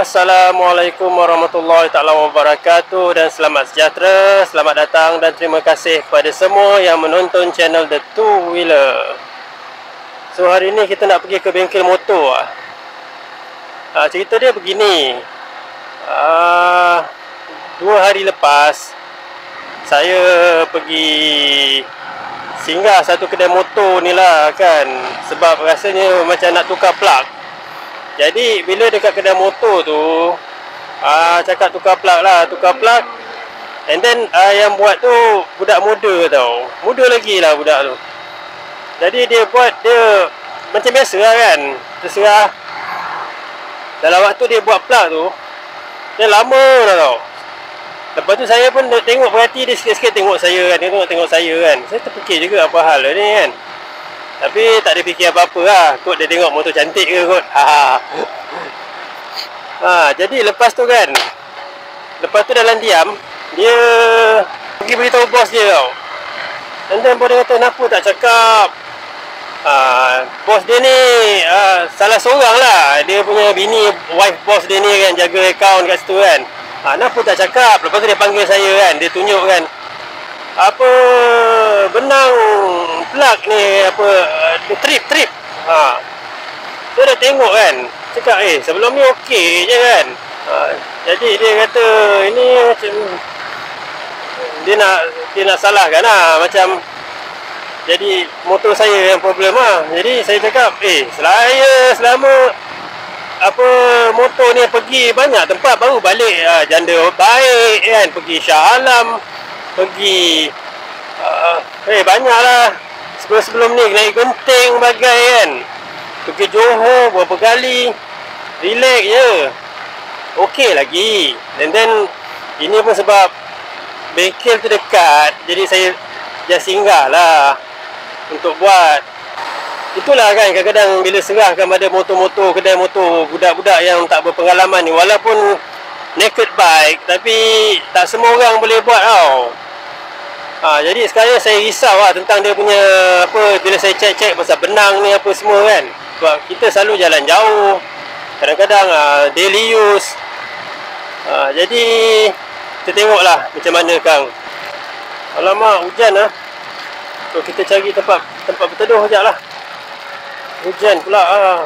Assalamualaikum warahmatullahi taala wabarakatuh dan selamat sejahtera, selamat datang dan terima kasih kepada semua yang menonton channel The Two Wheeler. So hari ni kita nak pergi ke bengkel motor. Cerita dia begini. 2 hari lepas saya pergi singgah satu kedai motor ni lah kan, sebab rasanya macam nak tukar plug. Jadi bila dekat kedai motor tu cakap tukar plug lah, tukar plug. And then yang buat tu budak muda tau. Muda lagi lah budak tu. Jadi dia buat, dia macam biasa lah kan, terserah. Dalam waktu dia buat plug tu, dia lama dah tau. Lepas tu saya pun tengok, perhati dia sikit-sikit tengok saya kan. Dia tengok saya kan. Saya terfikir juga apa hal ni kan. Tapi tak ada fikir apa-apa lah. Kot dia tengok motor cantik ke kot. Jadi lepas tu kan, lepas tu dalam diam, dia pergi beritahu bos dia tau. And then bos dia kata, kenapa tak cakap? Bos dia ni salah seorang lah. Dia punya bini, wife bos dia ni kan, jaga akaun kat situ kan. Kenapa tak cakap? Lepas tu dia panggil saya kan. Dia tunjuk kan, apa benang plug ni, apa trip. Dia dah tengok kan. Cakap sebelum ni okey je kan. Jadi dia kata ini macam dia nak salahkan lah, macam jadi motor saya yang problem lah. Jadi saya cakap saya selama apa motor ni pergi banyak tempat, baru balik Janda Baik kan, pergi Shah Alam, pergi banyak lah. Sebelum ni naik Genting bagai kan, pergi Johor berapa kali, relax je, okey lagi. And then ini pun sebab bengkel tu dekat, jadi saya just singgah lah untuk buat. Itulah kan, kadang-kadang bila serahkan pada motor-motor, kedai motor, budak-budak yang tak berpengalaman ni, walaupun naked bike, tapi tak semua orang boleh buat tau. Jadi sekarang saya risau lah tentang dia punya apa, bila saya cek pasal benang ni apa semua kan. Sebab kita selalu jalan jauh, kadang-kadang daily use. Jadi kita tengoklah macam mana Kang. Alamak, hujan lah. So kita cari tempat berteduh sekejap lah. Hujan pula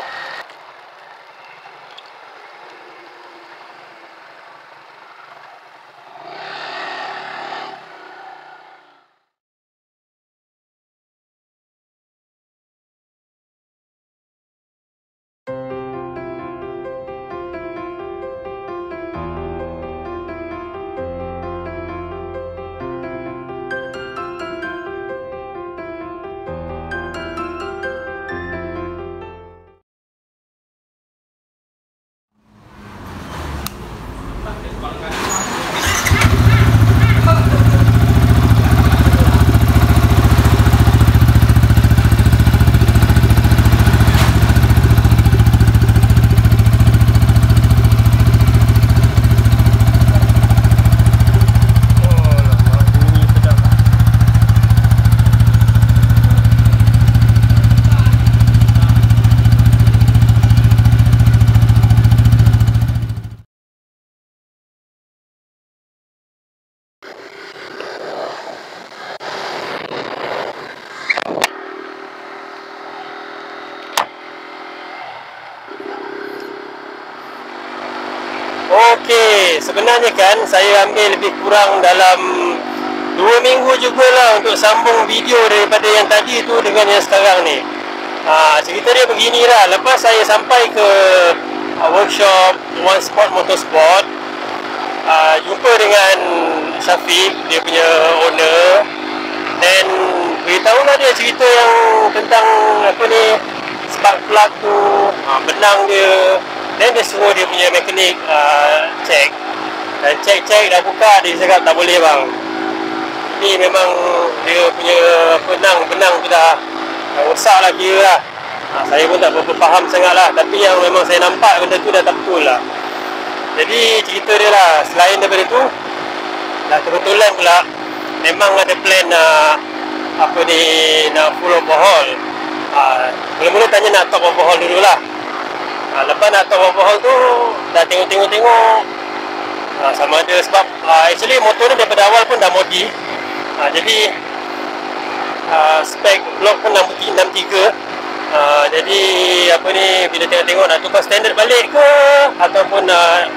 Okey, sebenarnya kan saya ambil lebih kurang dalam 2 minggu jugalah untuk sambung video daripada yang tadi tu dengan yang sekarang ni. Cerita dia beginilah. Lepas saya sampai ke workshop One Sport Motorsport, jumpa dengan Syafiq, dia punya owner, dan beritahulah dia cerita yang tentang apa ni, spark plug tu, benang dia. Dan dia suruh dia punya mekanik cek. Dan cek dah buka, dia cakap tak boleh bang, ni memang dia punya benang tu dah rosak lah kira lah. Saya pun tak berapa faham sangat lah, tapi yang memang saya nampak benda tu dah tak betul lah. Jadi cerita dia lah, selain daripada tu, dah kebetulan pula memang ada plan nak full overhaul. Mula-mula tanya nak top overhaul dulu lah. Lepas nak top overhaul tu dah tengok sama ada sebab actually motor ni daripada awal pun dah modi. Jadi spek blok pun 63. Jadi apa ni, bila tengok nak tukar standard balik ke ataupun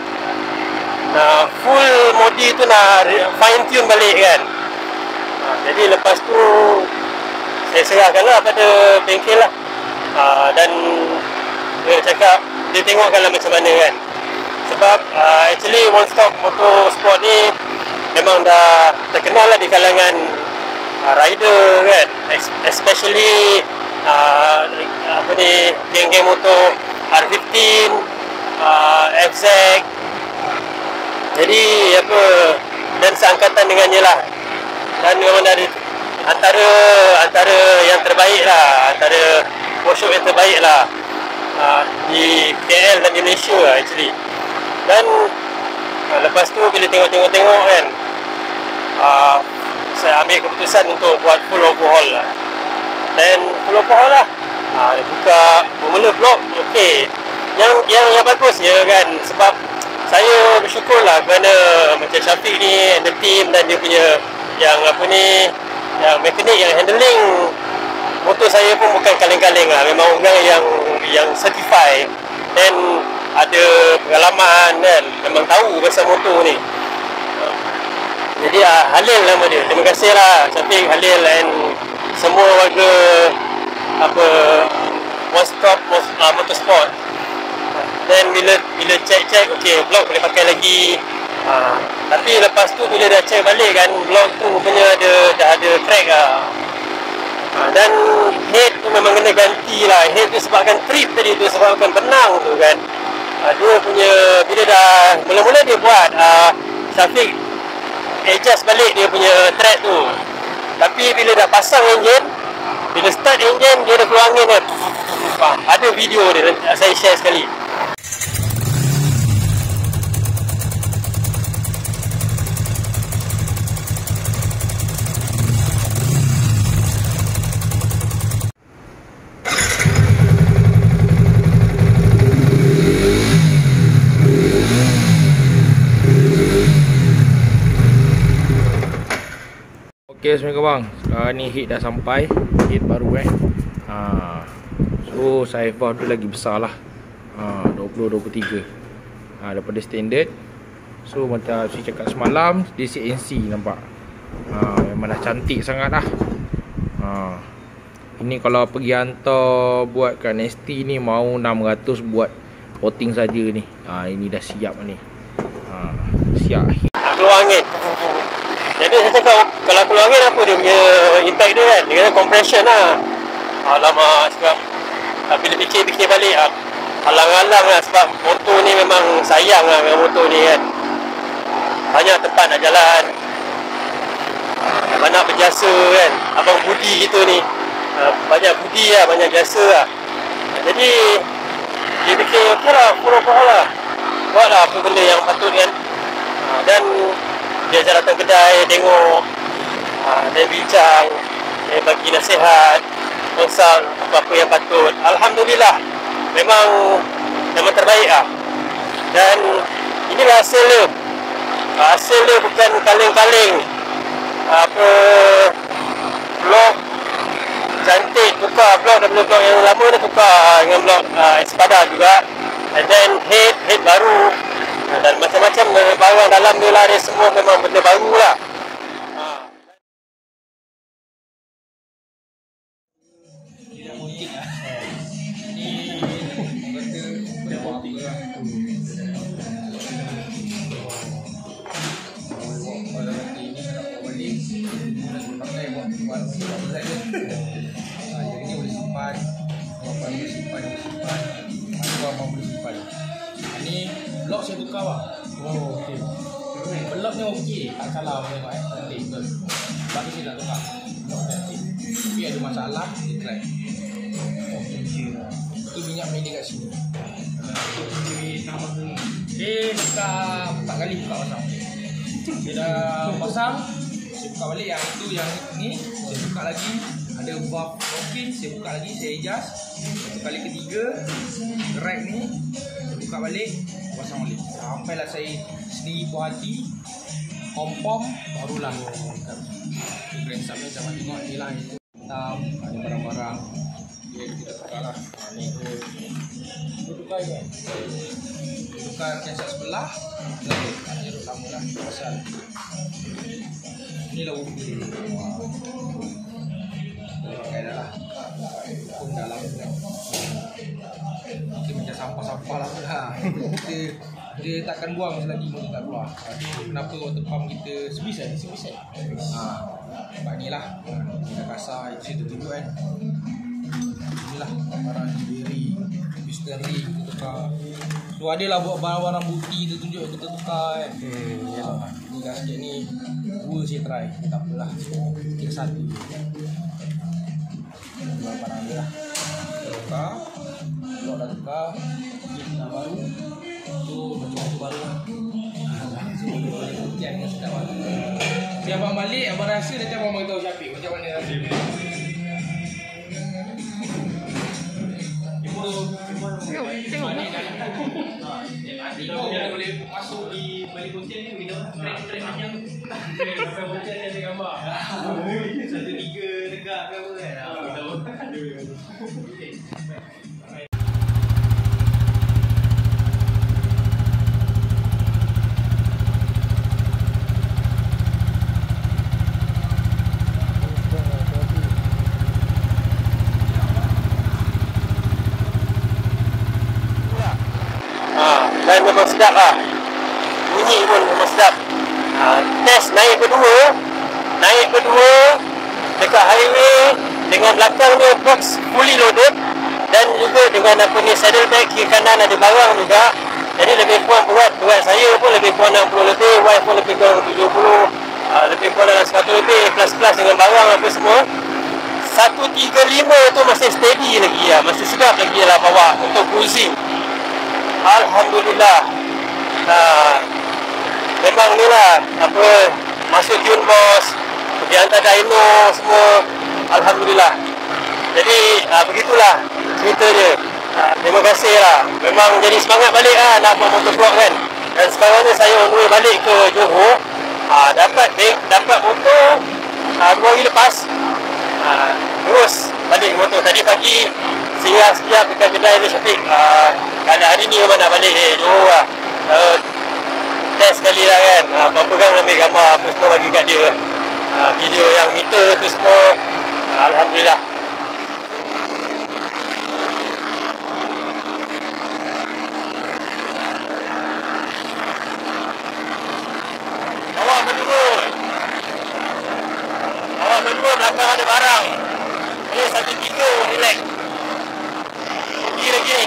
full modi tu nak fine tune balik kan. Jadi lepas tu saya serahkanlah pada bengkel lah. Dan dia cakap dia tengokkanlah macam mana kan. Sebab actually One Stop Motorsport ni memang dah terkenal lah di kalangan rider kan, especially apa ni, geng-geng motor R15, FZ. Jadi apa, dan seangkatan dengannya lah. Dan memang dari antara yang terbaik lah, antara workshop yang terbaik lah di KL dan di Malaysia lah actually. Dan lepas tu bila tengok kan, saya ambil keputusan untuk buat full overhaul lah. Dan full overhaul lah, buka bermula blok, okey. Yang bagusnya kan, sebab saya bersyukur lah kerana macam Syafiq ni and the team, dan dia punya yang apa ni, yang mekanik, yang handling motor saya pun bukan kaleng-kaleng lah. Memang orang yang certified dan ada pengalaman kan, memang tahu pasal motor ni. Jadi Halil nama dia. Terima kasih lah Syafiq, Halil and semua warga apa One Stop Motorsport. Dan bila cek okey, blok boleh pakai lagi. Tapi lepas tu bila dah cek balik kan, blok tu rupanya dah ada crack lah. Dan head tu memang kena ganti lah. Head tu sebabkan trip tadi tu, sebabkan benang tu kan. Dia punya, bila dah mula-mula dia buat Syafiq adjust balik dia punya thread tu. Tapi bila dah pasang enjin, bila start enjin, dia dah keluar angin kan. Ada video dia, saya share sekali. Okay, Assalamualaikum bang. Sekarang ni heat dah sampai, heat baru So side valve tu lagi besar lah, 20-23 daripada standard. So macam saya cakap semalam, dia CNC nampak. Memang dah cantik sangat lah. Ini kalau pergi hantar buat kat Nasty ni mau 600 buat coating saja ni. Ini dah siap ni. Siap keluar angin. Jadi saya cakap, kalau keluar angin apa dia punya impact dia kan? Dia kata compression lah. Alamak, cakap bila fikir balik alang-alang lah, sebab motor ni memang sayang lah dengan motor ni kan. Banyak tempat nak jalan, banyak berjasa kan. Abang Budi gitu ni, banyak budi lah, banyak jasa lah. Jadi dia fikir okey lah, full-full lah, buat lah apa benda yang patut kan. Dan dia ajak datang kedai, tengok, dia bincang, dia bagi nasihat, konsult apa-apa yang patut. Alhamdulillah, memang terbaik lah. Dan inilah hasil dia. Hasil dia bukan kaleng-kaleng. Apa, blok cantik, tukar blok daripada blok yang lama dia tukar dengan blok Espada juga. And then head baru. Dan macam-macam barang dalam dia lah, dia semua memang benda baru lah. Ini blok saya tukar bang. Oh okey. Bloknya okey, tak salah abang tengok cantik betul. Sebab ni saya tak tukar. Blok cantik. Tapi ada masalah, dia crack. Oh okey. Itu minyak main dekat sini. Dia tukar 4 kali tukar pasang. Dia dah pasang, saya tukar balik yang itu, yang ni saya tukar lagi. Ada buff locking, saya buka lagi, saya adjust. Satu kali ketiga, gerak ni, saya buka balik, pasang balik. Sampailah saya sendiri puas hati, pom-pom, barulah grand sub ni jangan tengok ni lah itu. Ada barang-barang dia kita tukar lah. Ni tu tukar je. Tukar cassette sebelah, lalu jeruk lama lah pasal inilah ubi dia. Pakai dah lah. Pun dah lama dah. Kita macam sampah-sampah lah dah. Dia takkan buang selagi motor tak keluar. Kenapa water pump kita sebis kan? Sebab ni lah. Kita kasar, itu tunjuk kan. Inilah barang diri, misteri kita tukar. Tu adalah buat barang-barang bukti kita tunjuk kita tukar kan. Ni gasket ni dua saya try. Tak apalah. Kita satu je. Barang dia lah. Kita tukar. Lock dah tukar. Gate dah baru. Tu macam baru lah. Hujan dengan sedap lah. Dia abang balik, abang rasa nanti abang beritahu Syafiq macam mana rasa dia. Tengok dia boleh masuk di balik konten ni, kita track macam sampai konten dia ada gambar 1-3 tegak ke apa kan. Dan memang sedap lah. Bunyi pun memang sedap. Test naik berdua dekat highway dengan belakang dia box fully loaded dan juga dengan apa ni saddle bag kiri kanan ada barang juga. Jadi lebih kurang berat saya pun lebih kurang 60 lebih, wife pun lebih kurang 70, lebih kurang dalam 100 lebih plus dengan barang apa semua. 135 tu masih steady lagi lah, masih sedap lagi lah bawa untuk cruising. Alhamdulillah. Memang ni lah apa, masuk tune boss, pergi hantar dyno semua. Alhamdulillah. Jadi begitulah cerita dia. Terima kasih lah. Memang jadi semangat balik lah nak buat motovlog kan. Dan sekarang ni saya on the way balik ke Johor. Dapat motor 2 hari lepas. Terus balik motor. Tadi pagi singgah sekejap dekat kedai dia Syafiq. Kalau hari ni memang nak balik Johor lah. Test sekali lah kan. Pegang ambil gambar apa semua bagi kat dia. Video yang meter tu semua. Alhamdulillah. Awak berdua belakang ada barang. Boleh 1-3 relax. Pergi lagi.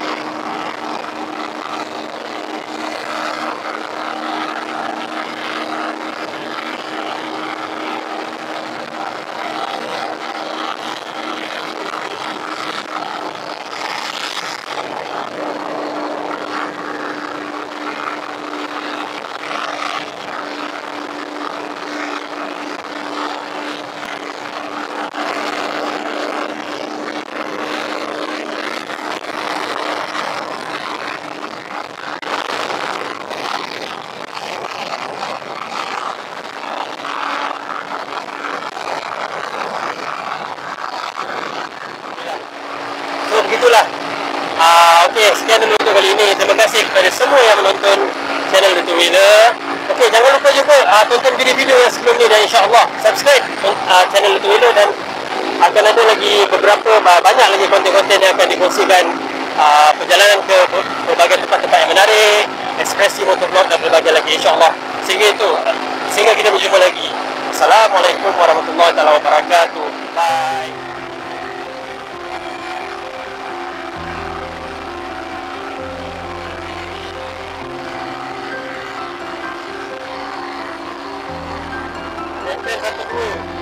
Begitulah. Okey, sekian dulu untuk kali ini. Terima kasih kepada semua yang menonton channel The Two Wheeler. Okey, jangan lupa juga tonton video-video yang sebelum ni dan insya-Allah subscribe channel The Two Wheeler dan akan ada lagi banyak lagi konten-konten yang akan dikongsikan, perjalanan ke berbagai tempat-tempat yang menarik, ekspresi motovlog dan berbagai lagi insya-Allah. Sehingga kita berjumpa lagi. Assalamualaikum warahmatullahi wabarakatuh. Bye. Satu dua.